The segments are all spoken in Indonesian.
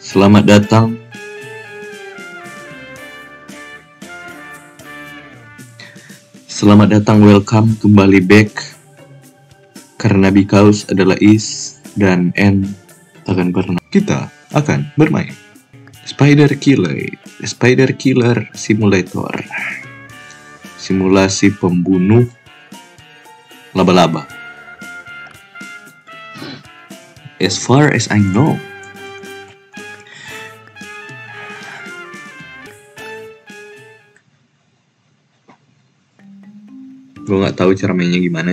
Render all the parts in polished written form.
Selamat datang welcome kembali back. Karena because adalah is dan n akan pernah. Kita akan bermain Spider Killer Simulator. Simulasi pembunuh laba-laba. As far as I know, gue nggak tahu cara mainnya gimana.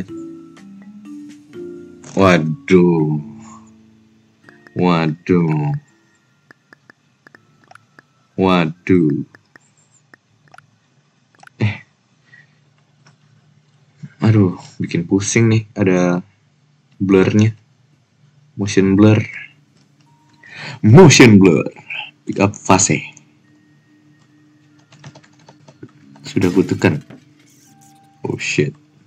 Waduh. Aduh, bikin pusing nih. Ada blurnya. Motion blur. Pick up fase. Sudah kutekan. Oh shit.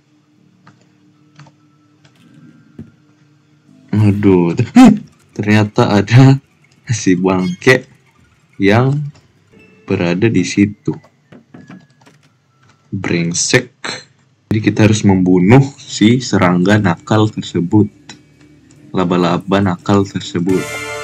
Aduh, ternyata ada si bangke yang berada di situ. Brengsek. Jadi kita harus membunuh si serangga nakal tersebut. Laba-laba nakal tersebut.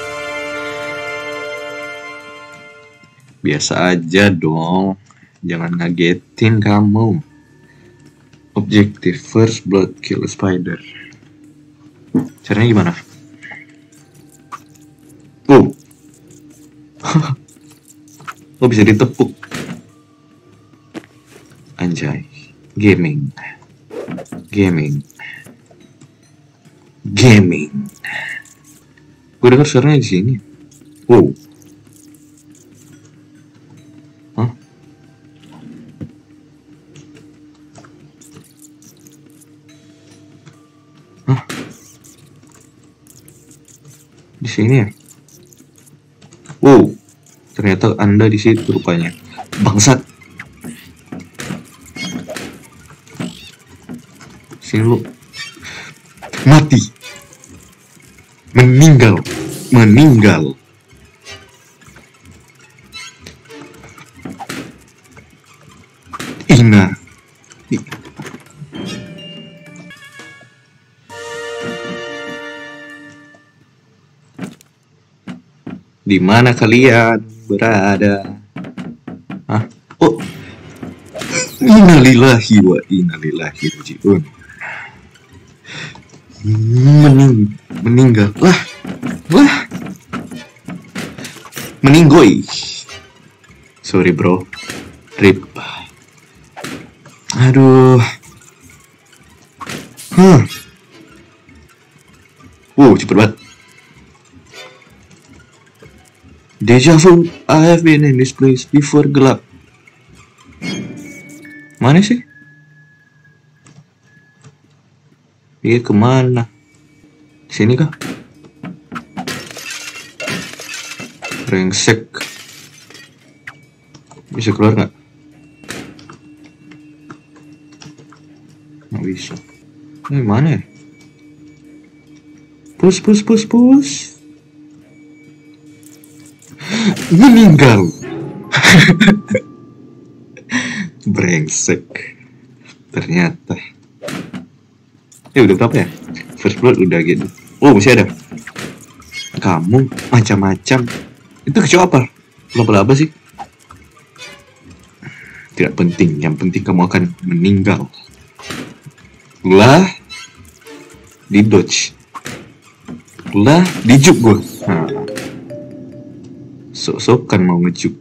Biasa aja dong. Jangan ngagetin kamu. Objective first blood kill spider. Caranya gimana? Oh, bisa ditepuk. Anjay. Gaming. Gue dengar suaranya di sini. Wow. Hah? Di sini ya? Wow. Ternyata Anda di situ rupanya. Bangsat. Sini lu. Mati. Meninggal. Ina. Di mana kalian berada? Hah? Oh. Innalillahi wa inna ilaihi raji'un. Meninggal. Lah. Meninggoy. Sorry bro. Rip. Aduh. Wow, cepet banget. Deja vu, I have been in this place before. Gelap. Mana sih? Dia kemana? Sini kah? Brengsek. Bisa keluar nggak? Nggak bisa. Ini mana ya? Push. Meninggal. Brengsek. Ternyata. Udah berapa ya? First blood udah gitu. Oh, masih ada. Kamu macam-macam. Itu kecoa apa? Laba-laba sih. Tidak penting. Yang penting kamu akan meninggal. Lah di dodge. Lah dijuk gue. Sok-sokan mau ngejuk.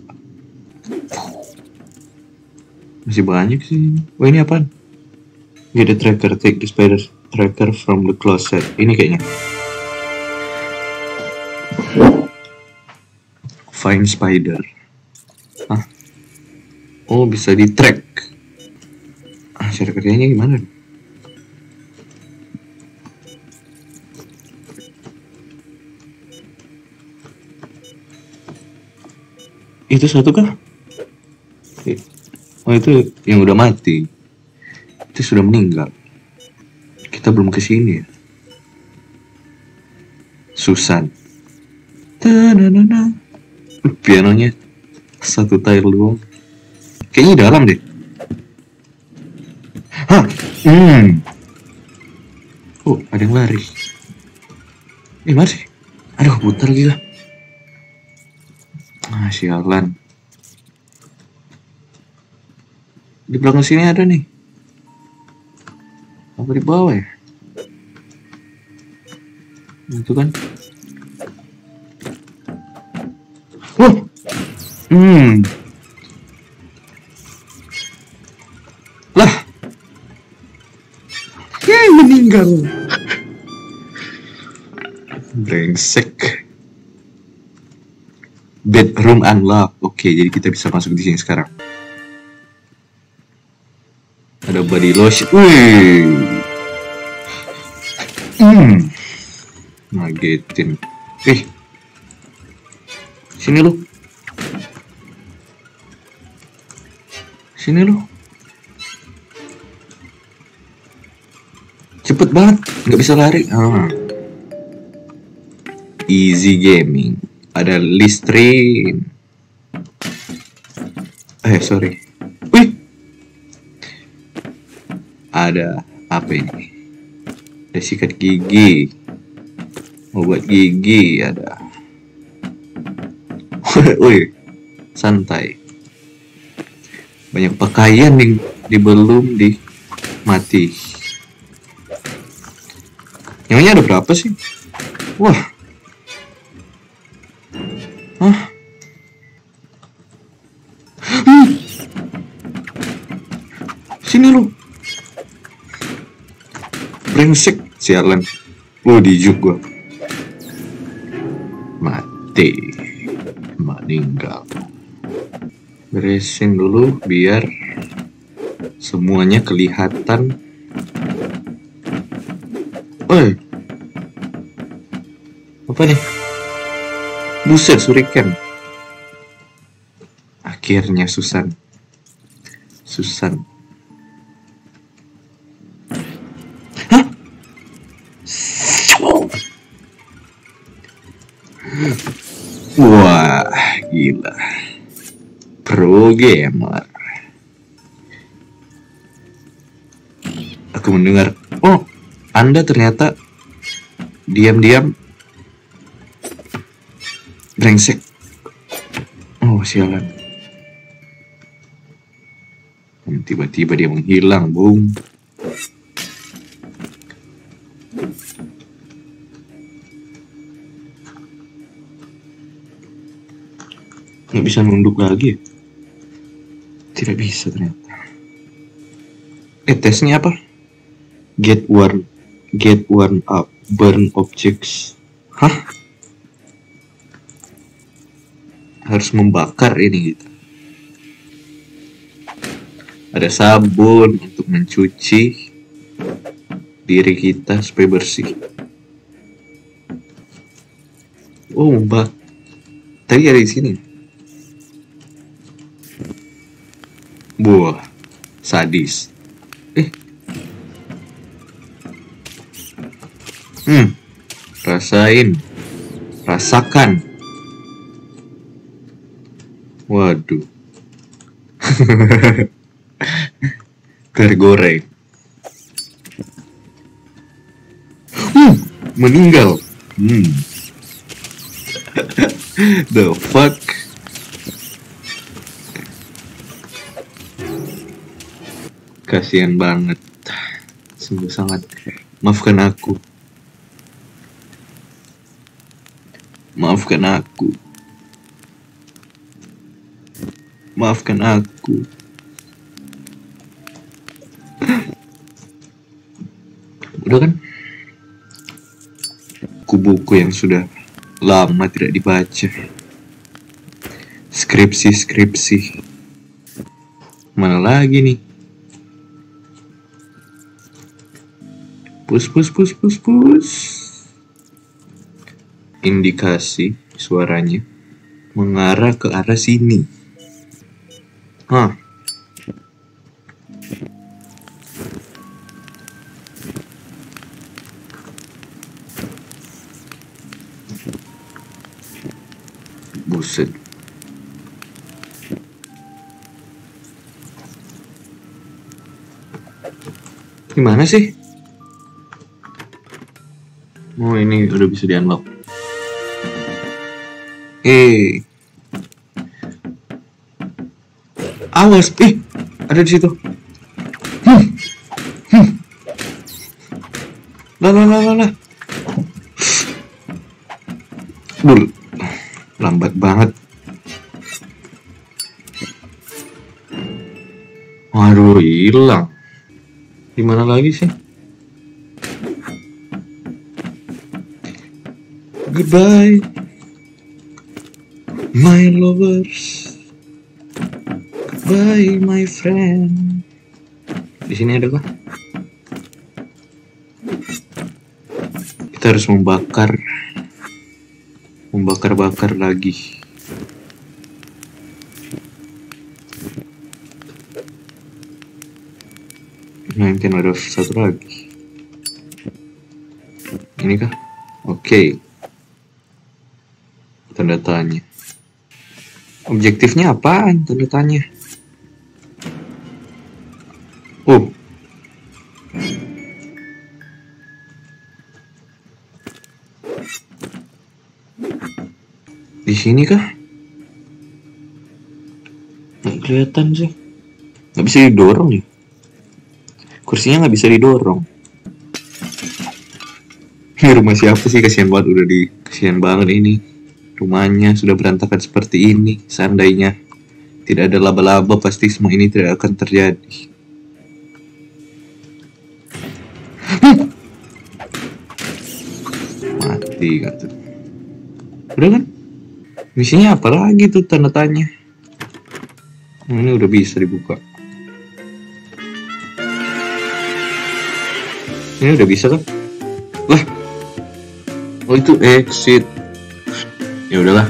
Masih banyak sih. Wah, ini apaan? Get the tracker, take the spider tracker from the closet. Ini kayaknya. Find spider. Hah? Oh, bisa di track. Cara kerjanya gimana? Itu satu kah? Oh, itu yang udah mati. Itu sudah meninggal. Kita belum kesini ya. Susan. Tananana. Pianonya satu tile doang. Kayaknya dalam deh. Hah? Oh, ada yang lari. Masih. Aduh, putar gila. Sialan. Di belakang sini ada nih. Apa di bawah ya? Itu kan. Lah. Meninggal. Brengsek. Bedroom unlock. Oke, jadi kita bisa masuk di sini sekarang. Ada body lotion. Wih. Ngagetin. Sini lu. Sini lu. Cepet banget, nggak bisa lari. Easy gaming. Ada Listerine. Sorry. Wih. Ada apa ini? Ada sikat gigi. Obat gigi ada. Wih. Santai. Banyak pakaian yang belum mati. Yang ini ada berapa sih? Wah. Hah? Sini lu. Brengsek, sialan. Dijuk gua. Mati. Meninggal. Beresin dulu biar semuanya kelihatan. Apa nih? Buset, shuriken. Akhirnya Susan. Hah? Wah, gila. Pro gamer. Aku mendengar. Anda ternyata diam-diam brengsek. Sialan. Tiba-tiba dia menghilang, Bung. Nggak bisa nunduk lagi ya? Tidak bisa ternyata. Tesnya apa? Get warm up, burn objects. Hah? Harus membakar ini gitu. Ada sabun untuk mencuci diri kita supaya bersih. Mbak. Tadi ada di sini. Buah, sadis. Rasakan. Waduh. Tergoreng. Meninggal. The fuck. Kasihan banget. Sungguh sangat. Maafkan aku. Udah kan? Buku yang sudah lama tidak dibaca. Skripsi. Mana lagi nih? Push. Indikasi suaranya mengarah ke arah sini. Buset. Gimana sih? Oh, ini udah bisa di-unlock. Awas, ada di situ. Lah. Lambat banget. Waduh, hilang. Gimana lagi sih? Goodbye, my lovers. Goodbye, my friend. Di sini ada apa? Kita harus membakar lagi. Nah, mungkin ada satu lagi. Ini kah? Oke. Tanda tanya. Objektifnya apaan tanda tanya? Oh. Di sini kah? Nggak kelihatan sih. Nggak bisa didorong ya. Kursinya nggak bisa didorong. Ini rumah siapa sih? Kasihan banget ini. Rumahnya sudah berantakan seperti ini. Seandainya tidak ada laba-laba, pasti semua ini tidak akan terjadi. Mati kata. Udah kan? Misinya apa lagi tuh tanda tanya? Ini udah bisa dibuka. Ini udah bisa kan? Lah. Oh, itu exit. Ya udahlah.